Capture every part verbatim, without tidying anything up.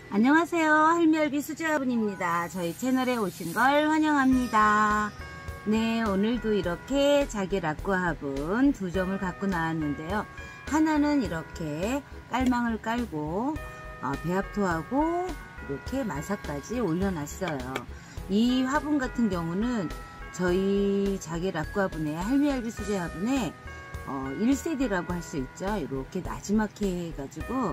안녕하세요. 할미할비 수제화분입니다. 저희 채널에 오신 걸 환영합니다. 네, 오늘도 이렇게 자개 락구 화분 두 점을 갖고 나왔는데요. 하나는 이렇게 깔망을 깔고 어, 배합토하고 이렇게 마사까지 올려놨어요. 이 화분 같은 경우는 저희 자개 락구 화분에 할미할비 수제 화분에 어, 일 세대라고 할 수 있죠. 이렇게 나지막히 해가지고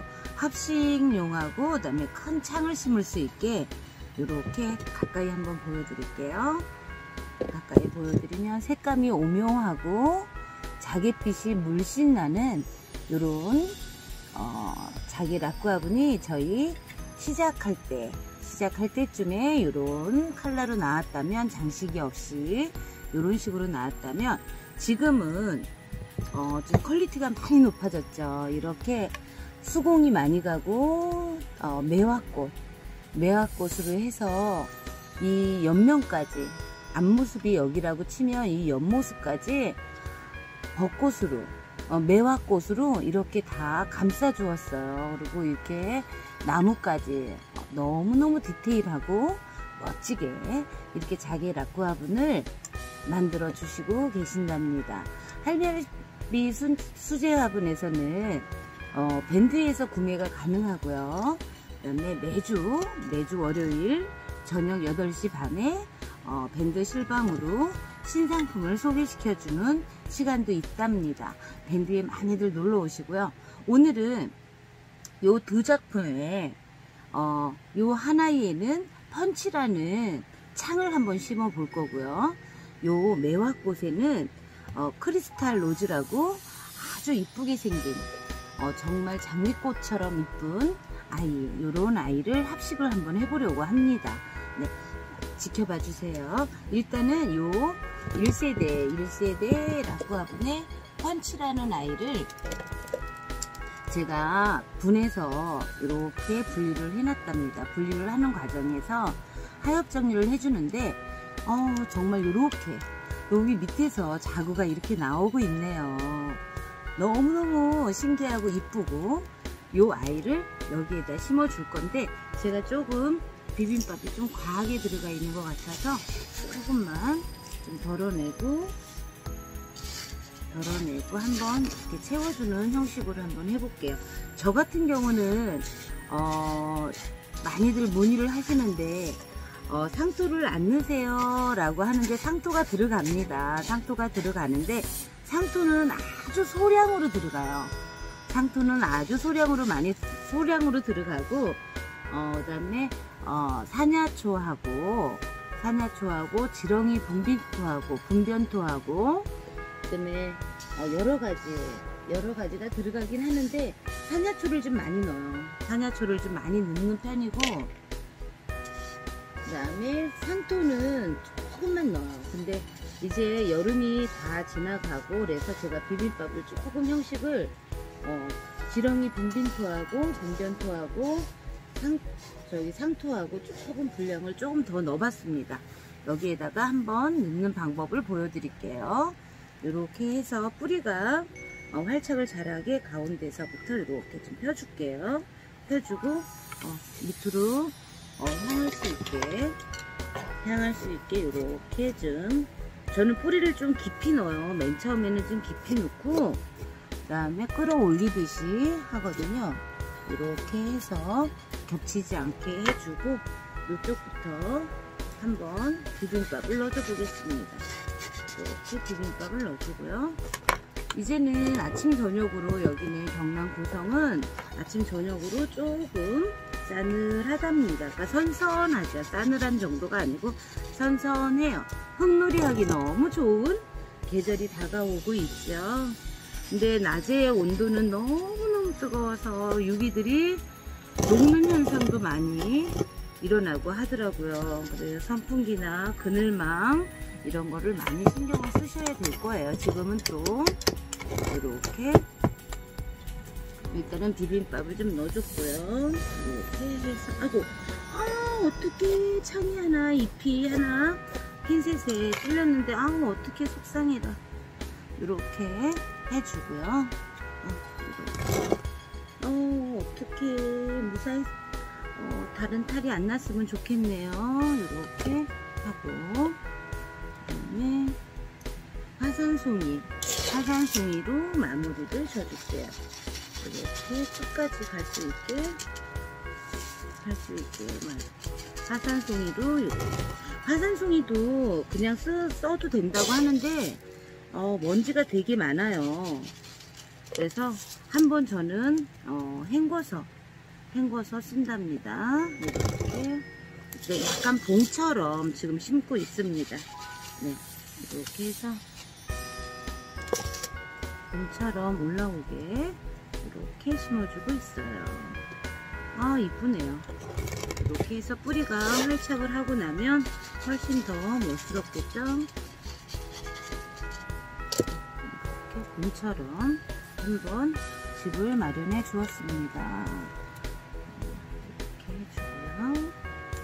합식용하고 그 다음에 큰 창을 심을 수 있게 이렇게 가까이 한번 보여드릴게요. 가까이 보여드리면 색감이 오묘하고 자갯빛이 물씬 나는 이런 어, 자개 락구 화분이 저희 시작할 때 시작할 때쯤에 이런 컬러로 나왔다면, 장식이 없이 이런 식으로 나왔다면, 지금은 어, 좀 퀄리티가 많이 높아졌죠. 이렇게 수공이 많이 가고 어, 매화꽃 매화꽃으로 해서 이 옆면까지, 앞모습이 여기라고 치면 이 옆모습까지 벚꽃으로 어, 매화꽃으로 이렇게 다 감싸 주었어요. 그리고 이렇게 나무까지 너무너무 디테일하고 멋지게 이렇게 자개 락구 화분을 만들어 주시고 계신답니다. 할미할비 수제 화분에서는 어, 밴드에서 구매가 가능하고요. 그 다음에 매주 매주 월요일 저녁 여덟 시 반에 어, 밴드 실방으로 신상품을 소개시켜주는 시간도 있답니다. 밴드에 많이들 놀러 오시고요. 오늘은 요 두 작품에 어, 요 하나에는 펀치라는 창을 한번 심어 볼 거고요. 요 매화꽃에는 어, 크리스탈 로즈라고 아주 이쁘게 생긴 어, 정말 장미꽃처럼 이쁜 아이, 요런 아이를 합식을 한번 해보려고 합니다. 네, 지켜봐 주세요. 일단은 요 일 세대 일 세대 락구 화분의 펀치라는 아이를 제가 분해서 이렇게 분리를 해놨답니다. 분리를 하는 과정에서 하엽 정리를 해주는데 어, 정말 이렇게 여기 밑에서 자구가 이렇게 나오고 있네요. 너무너무 신기하고 이쁘고, 요 아이를 여기에다 심어 줄 건데 제가 조금 비빔밥이 좀 과하게 들어가 있는 것 같아서 조금만 좀 덜어내고 덜어내고 한번 이렇게 채워주는 형식으로 한번 해볼게요. 저 같은 경우는 어, 많이들 문의를 하시는데 어, 상토를 안 넣으세요 라고 하는데 상토가 들어갑니다. 상토가 들어가는데 상토는 아주 소량으로 들어가요. 상토는 아주 소량으로 많이 소량으로 들어가고 어, 그 다음에 어, 산야초하고 산야초하고 지렁이 분빈토하고 분변토하고 그 다음에 어, 여러가지 여러가지가 들어가긴 하는데 산야초를 좀 많이 넣어요. 산야초를 좀 많이 넣는 편이고, 그 다음에 상토는 조금만 넣어요. 근데 이제 여름이 다 지나가고 그래서 제가 비빔밥을 조금 형식을 어, 지렁이 분빈토하고 분변토하고 상, 저기 상토하고 조금 분량을 조금 더 넣어봤습니다. 여기에다가 한번 넣는 방법을 보여드릴게요. 이렇게 해서 뿌리가 어, 활착을 잘하게 가운데서부터 이렇게 좀 펴줄게요. 펴주고 어, 밑으로 어, 향할 수 있게 향할 수 있게 이렇게 좀, 저는 뿌리를 좀 깊이 넣어요. 맨 처음에는 좀 깊이 넣고 그 다음에 끌어올리듯이 하거든요. 이렇게 해서 겹치지 않게 해주고 이쪽부터 한번 비빔밥을 넣어줘 보겠습니다. 이렇게 비빔밥을 넣어주고요. 이제는 아침 저녁으로, 여기는 경남 고성은 아침 저녁으로 조금 싸늘하답니다. 그러니까 선선하죠. 싸늘한 정도가 아니고 선선해요. 흙놀이 하기 너무 좋은 계절이 다가오고 있죠. 근데 낮에 온도는 너무너무 뜨거워서 유기들이 녹는 현상도 많이 일어나고 하더라고요. 그래서 선풍기나 그늘망 이런 거를 많이 신경을 쓰셔야 될 거예요. 지금은 또 이렇게 일단은 비빔밥을 좀 넣어줬고요. 이렇게 해서, 아이고, 아, 어떻게 창이 하나, 잎이 하나 핀셋에 찔렸는데, 아우, 어떻게 속상해라. 이렇게 해주고요. 어, 이렇게. 어, 어떻게 무사히 어, 다른 탈이 안 났으면 좋겠네요. 이렇게 하고, 그다음에 화산송이, 화산송이로 마무리를 줘줄게요. 이렇게 끝까지 갈 수 있게, 갈 수 있게 화산송이로. 이렇게. 화산송이도 그냥 쓰, 써도 된다고 하는데 어, 먼지가 되게 많아요. 그래서 한번 저는 어, 헹궈서 헹궈서 쓴답니다. 이렇게 네, 약간 봉처럼 지금 심고 있습니다. 네, 이렇게 해서 봉처럼 올라오게 이렇게 심어주고 있어요. 아, 이쁘네요. 이렇게 해서 뿌리가 활착을 하고 나면 훨씬 더 멋스럽겠죠? 이렇게 공처럼 한번 집을 마련해 주었습니다. 이렇게 해주고요.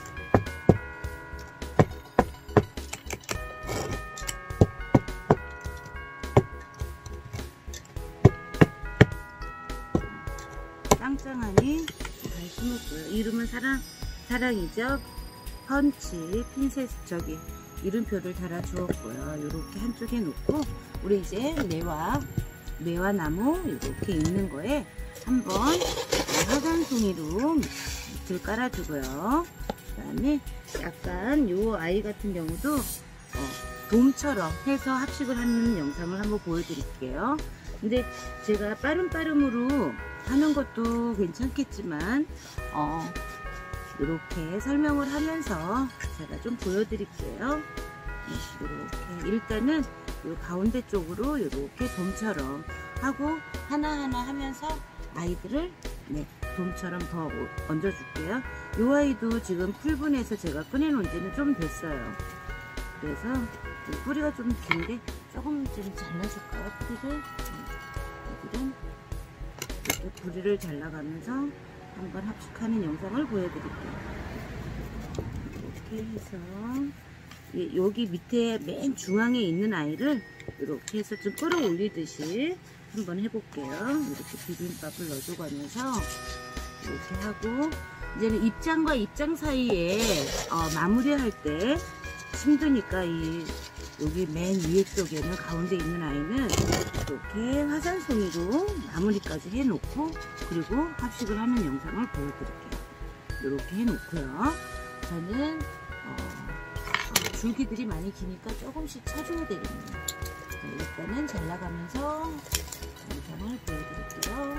짱짱하니 잘 심었고요. 이름은 사랑, 사랑이죠. 펀치, 핀셋, 저기 이름표를 달아 주었고요. 이렇게 한쪽에 놓고 우리 이제 매화, 매화 나무 이렇게 있는 거에 한번 화산송이로 밑을 깔아주고요. 그 다음에 약간 요 아이 같은 경우도 어, 돔처럼 해서 합식을 하는 영상을 한번 보여드릴게요. 근데 제가 빠름빠름으로 하는 것도 괜찮겠지만 어, 이렇게 설명을 하면서 제가 좀 보여드릴게요. 네, 이렇게 일단은 이 가운데 쪽으로 이렇게 돔처럼 하고 하나하나 하면서 아이들을 네, 돔처럼 더 얹어줄게요. 이 아이도 지금 풀분해서 제가 꺼내놓은 지는 좀 됐어요. 그래서 뿌리가 좀 긴데 조금 좀 잘라줄까요? 뿌리를? 여기는 이렇게 뿌리를 잘라가면서 한번 합식하는 영상을 보여드릴게요. 이렇게 해서 여기 밑에 맨 중앙에 있는 아이를 이렇게 해서 좀 끌어올리듯이 한번 해볼게요. 이렇게 비빔밥을 넣어줘가면서 이렇게 하고 이제는 입장과 입장 사이에 어, 마무리할 때 힘드니까 이 여기 맨 위에 쪽에는 가운데 있는 아이는 이렇게 화산송이로 마무리까지 해놓고 그리고 합식을 하는 영상을 보여드릴게요. 이렇게 해놓고요. 저는 어, 어, 줄기들이 많이 기니까 조금씩 쳐줘야 되겠네요. 자, 일단은 잘라가면서 영상을 보여드릴게요.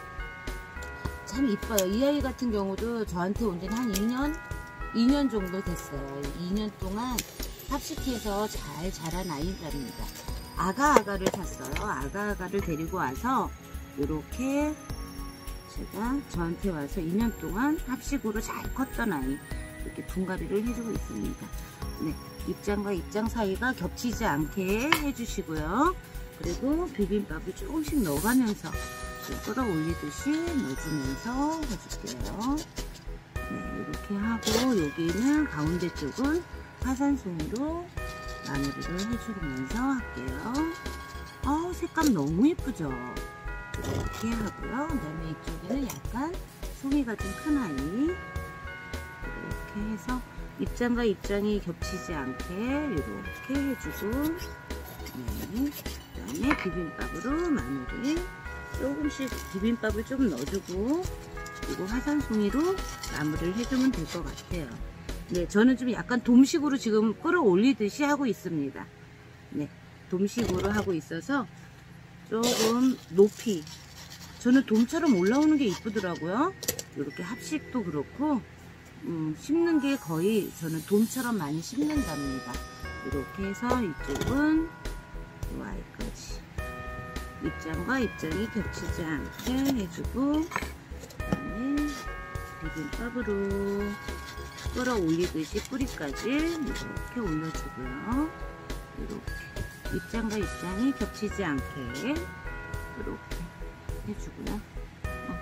참 이뻐요. 이 아이 같은 경우도 저한테 온 지는 한 이 년? 이 년 정도 됐어요. 이 년 동안 합식해서 잘 자란 아이랍니다. 아가아가를 샀어요. 아가아가를 데리고 와서 이렇게 제가 저한테 와서 이 년 동안 합식으로 잘 컸던 아이 이렇게 분갈이를 해주고 있습니다. 네, 입장과 입장 사이가 겹치지 않게 해주시고요. 그리고 비빔밥을 조금씩 넣어가면서 끌어올리듯이 넣어주면서 해줄게요. 네, 이렇게 하고 여기는 가운데 쪽은 화산송이로 마무리를 해주면서 할게요. 어, 색감 너무 예쁘죠? 이렇게 하고요. 그 다음에 이쪽에는 약간 송이가 좀 큰 아이 이렇게 해서 입장과 입장이 겹치지 않게 이렇게 해주고 네. 그 다음에 비빔밥으로 마무리 조금씩 비빔밥을 좀 넣어주고 그리고 화산송이로 마무리를 해주면 될 것 같아요. 네, 저는 좀 약간 돔식으로 지금 끌어올리듯이 하고 있습니다. 네, 돔식으로 하고 있어서 조금 높이 저는 돔처럼 올라오는 게 이쁘더라고요. 이렇게 합식도 그렇고 음, 심는 게 거의 저는 돔처럼 많이 심는답니다. 이렇게 해서 이쪽은 이 아이까지 입장과 입장이 겹치지 않게 해주고 그 다음에 비빔밥으로 끌어올리듯이 뿌리까지 이렇게 올려주고요. 이렇게 입장과 입장이 겹치지 않게 이렇게 해주고요. 어.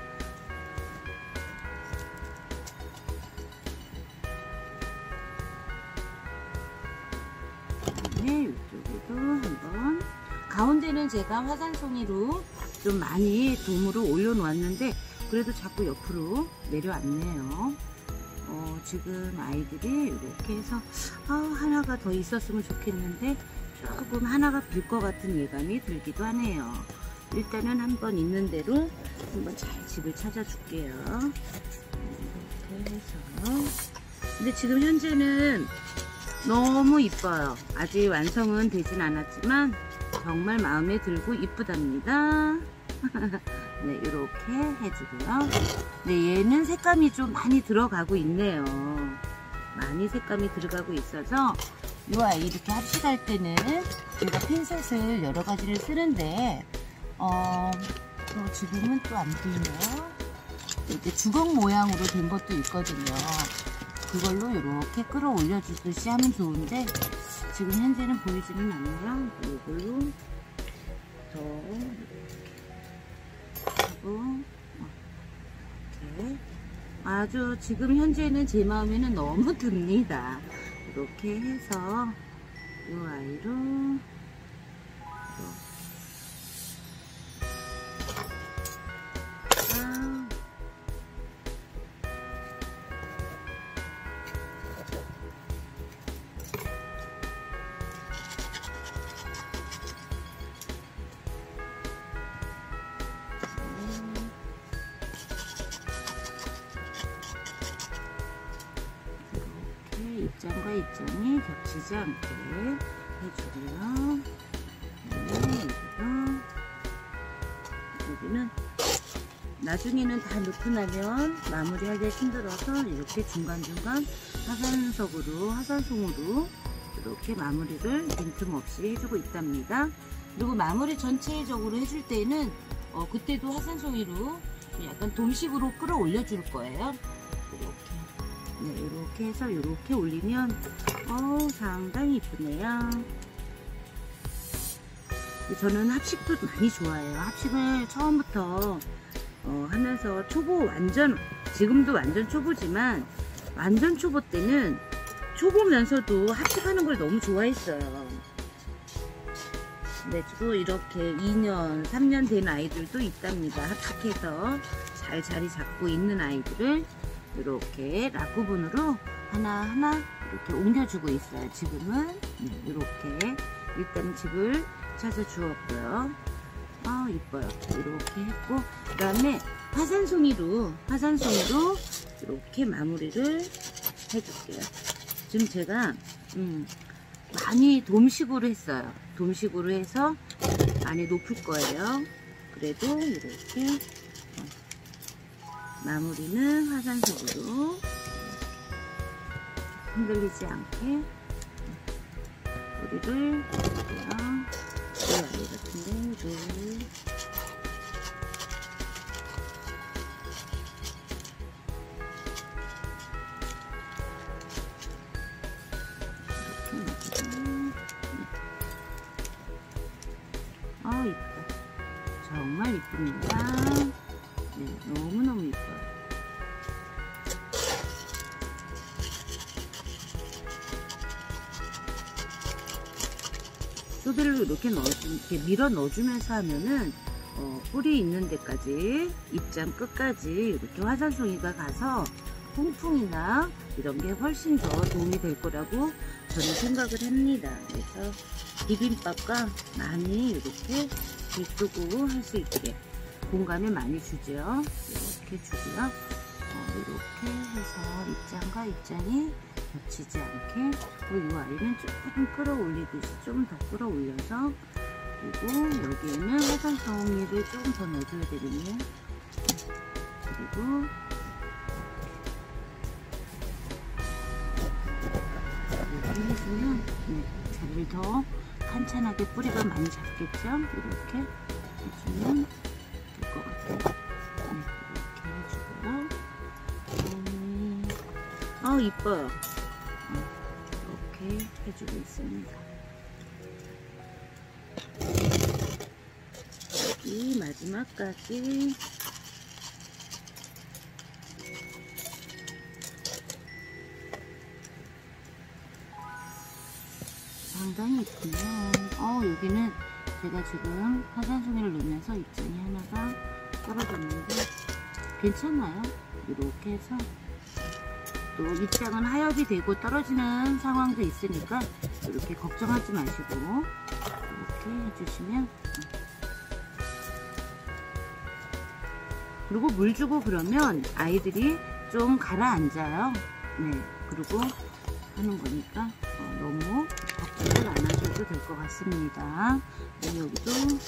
그다음에 이쪽에도 한번 가운데는 제가 화산송이로 좀 많이 돔으로 올려놓았는데 그래도 자꾸 옆으로 내려왔네요. 어, 지금 아이들이 이렇게 해서 아, 하나가 더 있었으면 좋겠는데 조금 하나가 빌 것 같은 예감이 들기도 하네요. 일단은 한번 있는 대로 한번 잘 집을 찾아줄게요. 이렇게 해서. 근데 지금 현재는 너무 이뻐요. 아직 완성은 되진 않았지만 정말 마음에 들고 이쁘답니다. 네, 이렇게 해주고요. 네, 얘는 색감이 좀 많이 들어가고 있네요. 많이 색감이 들어가고 있어서 이 아이 이렇게 합식할 때는 제가 핀셋을 여러 가지를 쓰는데 어, 또 지금은 또 안 보이네요. 이렇게 주걱 모양으로 된 것도 있거든요. 그걸로 이렇게 끌어올려 주듯이 하면 좋은데 지금 현재는 보이지는 않네요. 이걸로 더 하고 이렇게 아주 지금 현재는 제 마음에는 너무 듭니다. 이렇게 해서 이 아이로 입장과 입장이 겹치지 않게 해주고요. 네, 여기는 나중에는 다 넣고 나면 마무리하기 힘들어서 이렇게 중간중간 화산석으로 화산송으로 이렇게 마무리를 빈틈없이 해주고 있답니다. 그리고 마무리 전체적으로 해줄 때는 어, 그때도 화산송이로 약간 돔식으로 끌어올려 줄 거예요. 이렇게. 네, 이렇게 해서 이렇게 올리면 어 상당히 이쁘네요. 저는 합식도 많이 좋아해요. 합식을 처음부터 어, 하면서 초보 완전 지금도 완전 초보지만 완전 초보 때는 초보면서도 합식하는 걸 너무 좋아했어요. 네, 또 이렇게 이 년, 삼 년 된 아이들도 있답니다. 합식해서 잘 자리 잡고 있는 아이들을 이렇게 락구분으로 하나하나 이렇게 옮겨주고 있어요. 지금은 네, 이렇게 일단 집을 찾아 주었고요. 아 이뻐요. 이렇게 했고 그 다음에 화산송이로 화산송이로 이렇게 마무리를 해줄게요. 지금 제가 음, 많이 돔식으로 했어요. 돔식으로 해서 많이 높을 거예요. 그래도 이렇게 마무리는 화산석으로 흔들리지 않게 뿌리를 해주고요. 이 아이 같은 데를 아 이뻐. 정말 이쁩니다. 네, 너무너무 이뻐요. 소들을 이렇게 넣어 이렇게 밀어 넣어주면서 하면은 어, 뿌리 있는 데까지 입장 끝까지 이렇게 화산송이가 가서 통풍이나 이런 게 훨씬 더 도움이 될 거라고 저는 생각을 합니다. 그래서 비빔밥과 많이 이렇게 들뜨고 할 수 있게 공간을 많이 주죠. 이렇게 주고요. 어, 이렇게 해서 입장과 입장이 겹치지 않게 그리고 이 아이는 조금 끌어올리듯이 좀 더 끌어올려서 그리고 여기에는 화산송이를 조금 더 넣어줘야 되겠네요. 그리고 이렇게 해주면 네, 자리를 더 탄탄하게 뿌리가 많이 잡겠죠? 이렇게 해주면 될 것 같아요. 네, 이렇게 해주고요. 음, 어 이뻐요. 이렇게 해주고 있습니다. 여기 마지막까지 상당히 이쁘네요. 어 여기는 제가 지금 화산송이를 넣으면서 입장이 하나가 떨어졌는데 괜찮아요. 이렇게 해서 또 입장은 하엽이 되고 떨어지는 상황도 있으니까 이렇게 걱정하지 마시고 이렇게 해주시면, 그리고 물 주고 그러면 아이들이 좀 가라앉아요. 네, 그리고 하는 거니까 어, 너무 걱정을 안 하셔도 될 것 같습니다. 네, 여기도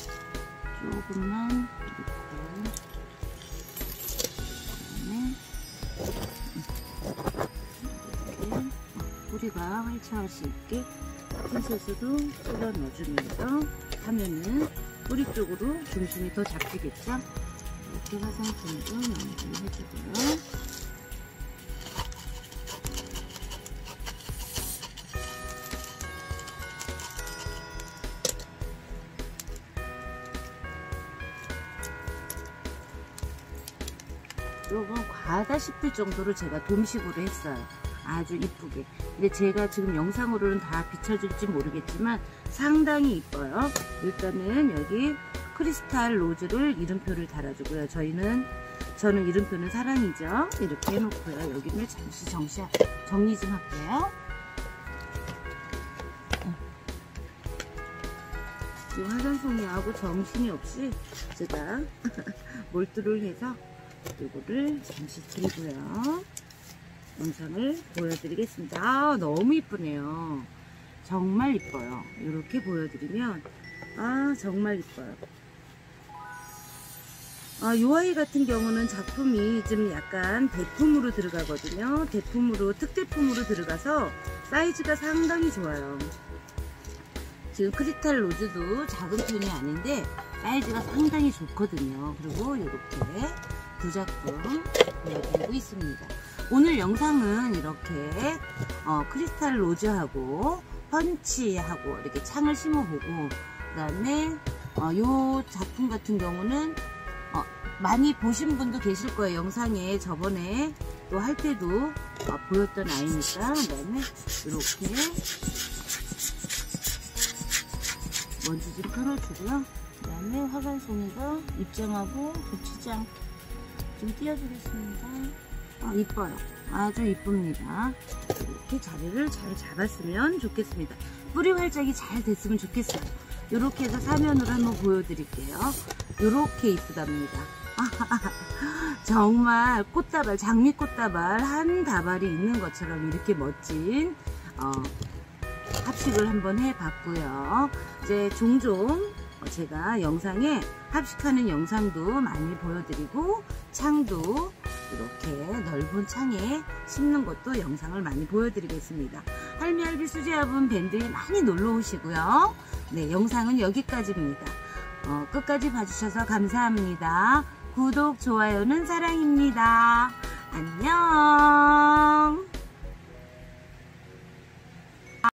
조금만 넣고, 그다음에 이렇게 뿌리가 활차할 수 있게 핀셋으로 찔러 넣어주면서 하면은 뿌리 쪽으로 중심이 더 잡히겠죠? 이렇게 화상품도 마무리해주고요. 조금 과하다 싶을 정도로 제가 돔식으로 했어요. 아주 이쁘게. 근데 제가 지금 영상으로는 다 비춰질지 모르겠지만 상당히 이뻐요. 일단은 여기 크리스탈 로즈를 이름표를 달아주고요. 저희는 저는 이름표는 사랑이죠. 이렇게 해놓고요. 여기를 잠시 정시, 정리 좀 할게요. 이 화장솜이하고 정신이 없이 제가 몰두를 해서 이거를 잠시 드리고요. 영상을 보여드리겠습니다. 아, 너무 이쁘네요. 정말 이뻐요. 이렇게 보여드리면 아, 정말 이뻐요. 아, 이 아이 같은 경우는 작품이 좀 약간 대품으로 들어가거든요. 대품으로, 특대품으로 들어가서 사이즈가 상당히 좋아요. 지금 크리스탈 로즈도 작은 편이 아닌데 사이즈가 상당히 좋거든요. 그리고 이렇게 두 작품 보여드리고 있습니다. 오늘 영상은 이렇게 어, 크리스탈 로즈하고 펀치하고 이렇게 창을 심어보고, 그 다음에 어, 요 작품 같은 경우는 어, 많이 보신 분도 계실 거예요. 영상에 저번에 또 할 때도 어, 보였던 아이니까. 그 다음에 이렇게 먼지 좀 털어주고요. 그 다음에 화관송이가 입장하고 고추장 좀 띄워주겠습니다. 아, 이뻐요. 아주 이쁩니다. 이렇게 자리를 잘 잡았으면 좋겠습니다. 뿌리 활짝이 잘 됐으면 좋겠어요. 이렇게 해서 사면으로 한번 보여드릴게요. 이렇게 이쁘답니다. 정말 꽃다발, 장미꽃다발 한 다발이 있는 것처럼 이렇게 멋진 어, 합식을 한번 해봤고요. 이제 종종 제가 영상에 합식하는 영상도 많이 보여드리고, 창도 이렇게 넓은 창에 심는 것도 영상을 많이 보여드리겠습니다. 할미할비 수제화분 밴드에 많이 놀러 오시고요. 네, 영상은 여기까지입니다. 어, 끝까지 봐주셔서 감사합니다. 구독, 좋아요는 사랑입니다. 안녕.